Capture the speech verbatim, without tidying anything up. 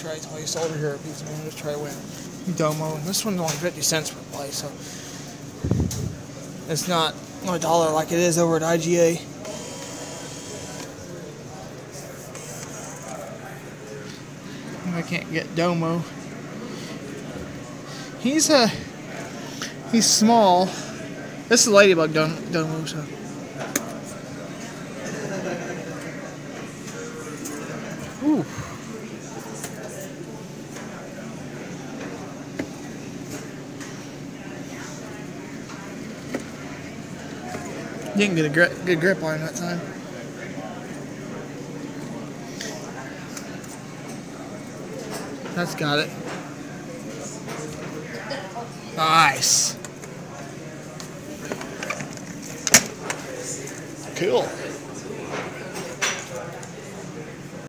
try to place over here. Pizza Man, just try win. Domo. This one's only fifty cents per play, so it's not a dollar like it is over at I G A. I can't get Domo. He's a uh, he's small. This is Ladybug Domo, so. Ooh. Didn't get a gri good grip on him that time. That's got it. Nice. Cool.